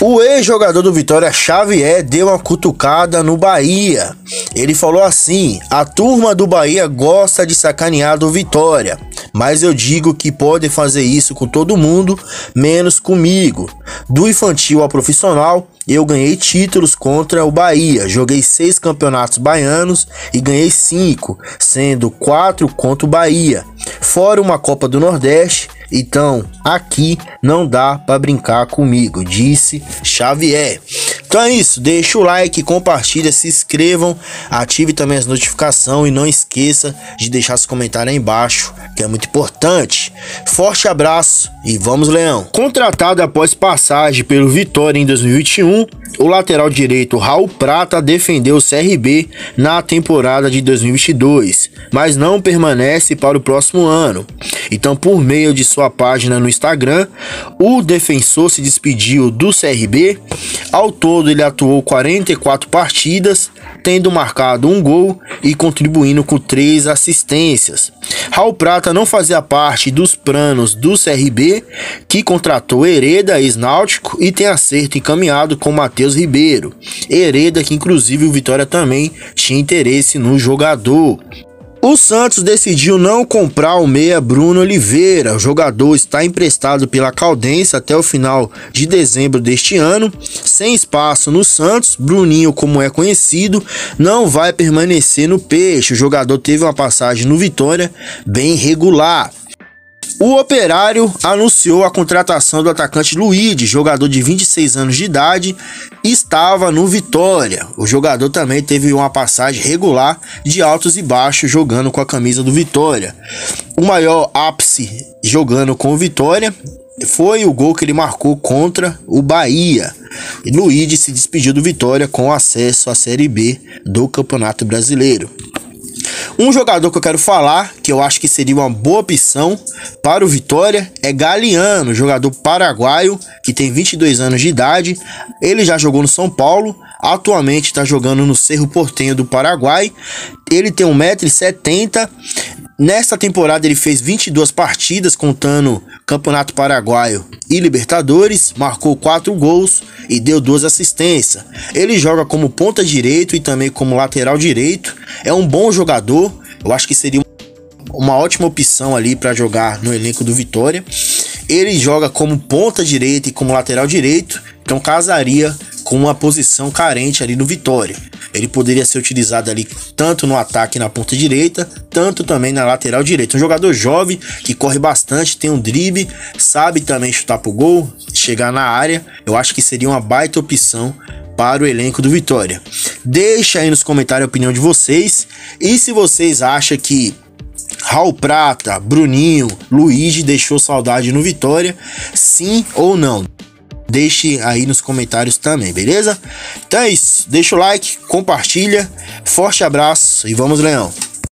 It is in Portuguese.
O ex-jogador do Vitória, Xavier, deu uma cutucada no Bahia. Ele falou assim: a turma do Bahia gosta de sacanear do Vitória, mas eu digo que podem fazer isso com todo mundo, menos comigo. Do infantil ao profissional, eu ganhei títulos contra o Bahia. Joguei 6 campeonatos baianos e ganhei 5, sendo 4 contra o Bahia, fora uma Copa do Nordeste. Então, aqui não dá pra brincar comigo, disse Xavier. Então é isso, deixa o like, compartilha, se inscrevam, ative também as notificações e não esqueça de deixar seu comentário aí embaixo, que é muito importante. Forte abraço e vamos, Leão! Contratado após passagem pelo Vitória em 2021, o lateral direito Raul Prata defendeu o CRB na temporada de 2022, mas não permanece para o próximo ano. Então, por meio de sua página no Instagram, o defensor se despediu do CRB. Ao todo, ele atuou 44 partidas, tendo marcado 1 gol e contribuindo com 3 assistências. Raul Prata não fazia parte dos planos do CRB, que contratou Hereda, ex-Náutico, e tem acerto encaminhado com Matheus Ribeiro. Hereda, que inclusive o Vitória também tinha interesse no jogador. O Santos decidiu não comprar o meia Bruno Oliveira. O jogador está emprestado pela Caldense até o final de dezembro deste ano. Sem espaço no Santos, Bruninho, como é conhecido, não vai permanecer no Peixe. O jogador teve uma passagem no Vitória bem regular. O Operário anunciou a contratação do atacante Luíde, jogador de 26 anos de idade, estava no Vitória. O jogador também teve uma passagem regular de altos e baixos jogando com a camisa do Vitória. O maior ápice jogando com o Vitória foi o gol que ele marcou contra o Bahia. E Luíde se despediu do Vitória com acesso à Série B do Campeonato Brasileiro. Um jogador que eu quero falar, que eu acho que seria uma boa opção para o Vitória, é Galeano, jogador paraguaio que tem 22 anos de idade. Ele já jogou no São Paulo, atualmente está jogando no Cerro Porteño do Paraguai. Ele tem 1,70 m. Nesta temporada ele fez 22 partidas, contando Campeonato Paraguaio e Libertadores, marcou 4 gols e deu 2 assistências. Ele joga como ponta direito e também como lateral direito. É um bom jogador, eu acho que seria uma ótima opção ali para jogar no elenco do Vitória. Ele joga como ponta direita e como lateral direito, então casaria com uma posição carente ali no Vitória. Ele poderia ser utilizado ali tanto no ataque na ponta direita, tanto também na lateral direita. Um jogador jovem que corre bastante, tem um drible, sabe também chutar pro gol, chegar na área. Eu acho que seria uma baita opção para o elenco do Vitória. Deixa aí nos comentários a opinião de vocês. E se vocês acham que Raul Prata, Bruninho, Luíde deixou saudade no Vitória, sim ou não? Deixe aí nos comentários também, beleza? Então é isso, deixa o like, compartilha, forte abraço e vamos, Leão!